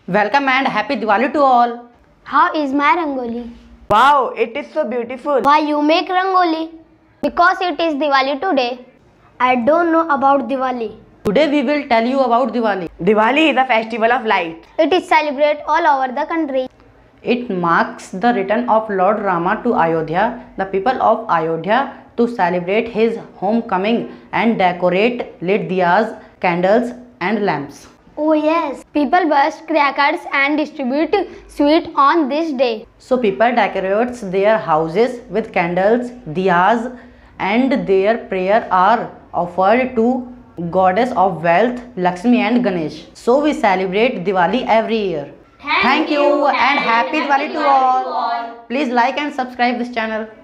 Welcome and happy Diwali to all. How is my Rangoli? Wow, it is so beautiful. Why you make Rangoli? Because it is Diwali today. I don't know about Diwali. Today we will tell you about Diwali. Diwali is a festival of light. It is celebrated all over the country. It marks the return of Lord Rama to Ayodhya. The people of Ayodhya to celebrate his homecoming and decorate lit diyas, candles and lamps. Oh yes, people burst crackers and distribute sweet on this day. So people decorate their houses with candles, diyas, and their prayer are offered to goddess of wealth, Lakshmi and Ganesh. So we celebrate Diwali every year. Thank you and happy Diwali to all. Please like and subscribe this channel.